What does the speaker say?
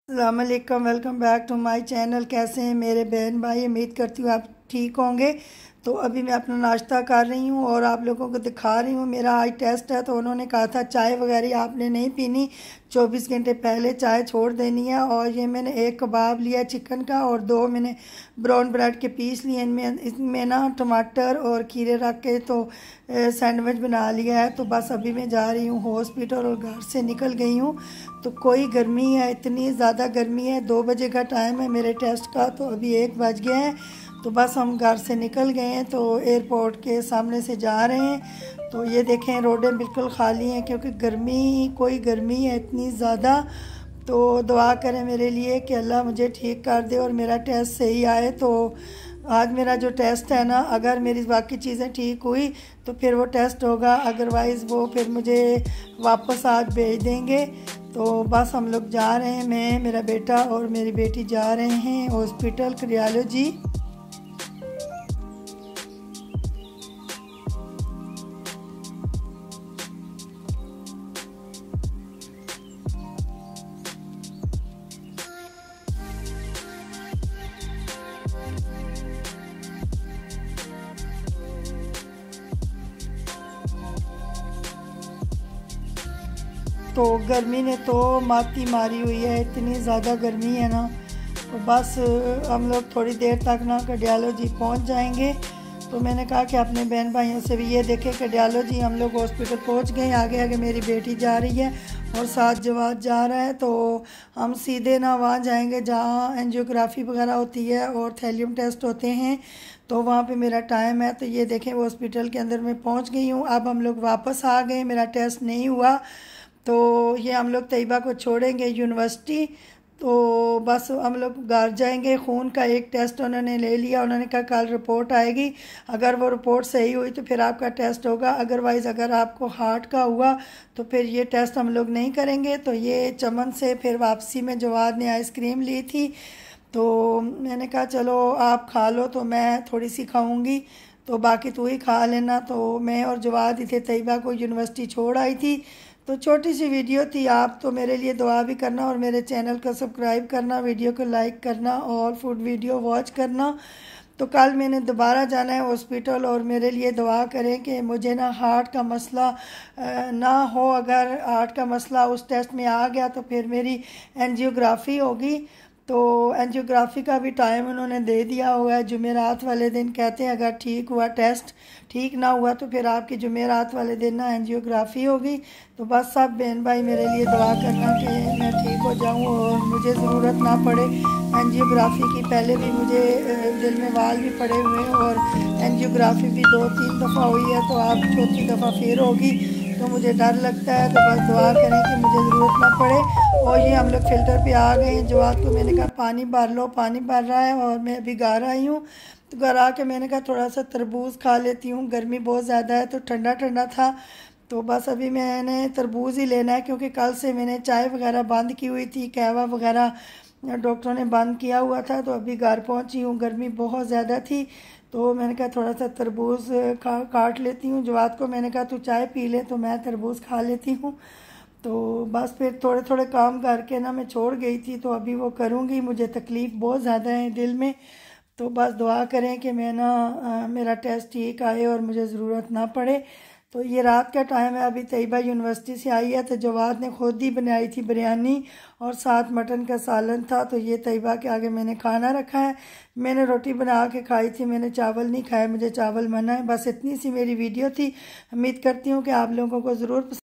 अस्सलाम वालेकुम, welcome back to my channel. कैसे हैं मेरे बहन भाई? उम्मीद करती हूँ आप ठीक होंगे। तो अभी मैं अपना नाश्ता कर रही हूँ और आप लोगों को दिखा रही हूँ। मेरा आज टेस्ट है तो उन्होंने कहा था चाय वगैरह आपने नहीं पीनी, 24 घंटे पहले चाय छोड़ देनी है। और ये मैंने एक कबाब लिया चिकन का और 2 मैंने ब्राउन ब्रेड के पीस लिए। इसमें ना टमाटर और खीरे रख के तो सैंडविच बना लिया है। तो बस अभी मैं जा रही हूँ हॉस्पिटल और घर से निकल गई हूँ। तो कोई गर्मी है, इतनी ज़्यादा गर्मी है। 2 बजे का टाइम है मेरे टेस्ट का, तो अभी 1 बज गया है। तो बस हम घर से निकल गए हैं, तो एयरपोर्ट के सामने से जा रहे हैं। तो ये देखें रोडें बिल्कुल खाली हैं क्योंकि कोई गर्मी है इतनी ज़्यादा। तो दुआ करें मेरे लिए कि अल्लाह मुझे ठीक कर दे और मेरा टेस्ट सही आए। तो आज मेरा जो टेस्ट है ना, अगर मेरी बाकी चीज़ें ठीक हुई तो फिर वो टेस्ट होगा, अदरवाइज़ वो फिर मुझे वापस आज भेज देंगे। तो बस हम लोग जा रहे हैं, मैं, मेरा बेटा और मेरी बेटी जा रहे हैं हॉस्पिटल कार्डियोलॉजी। तो गर्मी ने तो माती मारी हुई है, इतनी ज़्यादा गर्मी है ना। तो बस हम लोग थोड़ी देर तक ना कार्डियोलॉजी पहुंच जाएंगे। तो मैंने कहा कि अपने बहन भाइयों से भी ये देखें कार्डियोलॉजी हम लोग हॉस्पिटल पहुंच गए। आगे आगे मेरी बेटी जा रही है और साथ जवाद जा रहा है। तो हम सीधे ना वहाँ जाएंगे जहाँ एंजियोग्राफी वगैरह होती है और थैलियम टेस्ट होते हैं। तो वहाँ पे मेरा टाइम है। तो ये देखें हॉस्पिटल के अंदर मैं पहुँच गई हूँ। अब हम लोग वापस आ गए, मेरा टेस्ट नहीं हुआ। तो ये हम लोग तैयबा को छोड़ेंगे यूनिवर्सिटी। तो बस हम लोग घर जाएंगे। खून का एक टेस्ट उन्होंने ले लिया, उन्होंने कहा कल रिपोर्ट आएगी, अगर वो रिपोर्ट सही हुई तो फिर आपका टेस्ट होगा, अदरवाइज़ अगर आपको हार्ट का हुआ तो फिर ये टेस्ट हम लोग नहीं करेंगे। तो ये चमन से फिर वापसी में जवाद ने आइसक्रीम ली थी। तो मैंने कहा चलो आप खा लो तो मैं थोड़ी सी खाऊंगी, तो बाकी तू ही खा लेना। तो मैं और जवाद ही थे, तैयबा को यूनिवर्सिटी छोड़ आई थी। तो छोटी सी वीडियो थी। आप तो मेरे लिए दुआ भी करना और मेरे चैनल को सब्सक्राइब करना, वीडियो को लाइक करना और फूड वीडियो वॉच करना। तो कल मैंने दोबारा जाना है हॉस्पिटल और मेरे लिए दुआ करें कि मुझे ना हार्ट का मसला ना हो। अगर हार्ट का मसला उस टेस्ट में आ गया तो फिर मेरी एंजियोग्राफी होगी। तो एंजियोग्राफी का भी टाइम उन्होंने दे दिया हुआ है, जुमेरात वाले दिन। कहते हैं अगर ठीक हुआ टेस्ट, ठीक ना हुआ तो फिर आपकी जुमेरात वाले दिन ना एंजियोग्राफी होगी। तो बस सब बहन भाई मेरे लिए दुआ करना कि मैं ठीक हो जाऊं और मुझे ज़रूरत ना पड़े एंजियोग्राफी की। पहले भी मुझे दिल में वाल भी पड़े हुए हैं और एंजियोग्राफी भी 2-3 दफ़ा हुई है, तो आप चौथी दफ़ा फिर होगी। तो मुझे डर लगता है। तो बस दुआ करें कि मुझे ज़रूरत ना पड़े। और ये हम लोग फ़िल्टर पे आ गए हैं। जवाब को मैंने कहा पानी भर लो, पानी भर रहा है और मैं अभी घर आई हूँ। तो घर आके मैंने कहा थोड़ा सा तरबूज खा लेती हूँ, गर्मी बहुत ज़्यादा है तो ठंडा ठंडा था। तो बस अभी मैंने तरबूज ही लेना है क्योंकि कल से मैंने चाय वगैरह बंद की हुई थी, कहवा वगैरह डॉक्टरों ने बंद किया हुआ था। तो अभी घर पहुँची हूँ, गर्मी बहुत ज़्यादा थी। तो मैंने कहा थोड़ा सा तरबूज काट लेती हूँ। जवाद को मैंने कहा तू चाय पी ले, तो मैं तरबूज खा लेती हूँ। तो बस फिर थोड़े थोड़े काम करके ना मैं छोड़ गई थी, तो अभी वो करूँगी। मुझे तकलीफ़ बहुत ज़्यादा है दिल में। तो बस दुआ करें कि मैं ना मेरा टेस्ट ठीक आए और मुझे ज़रूरत ना पड़े। तो ये रात का टाइम है, अभी तैयबा यूनिवर्सिटी से आई है। तो जवाद ने खुद ही बनाई थी बिरयानी और साथ मटन का सालन था। तो ये तैयबा के आगे मैंने खाना रखा है। मैंने रोटी बना के खाई थी, मैंने चावल नहीं खाए, मुझे चावल मना है। बस इतनी सी मेरी वीडियो थी। उम्मीद करती हूँ कि आप लोगों को ज़रूर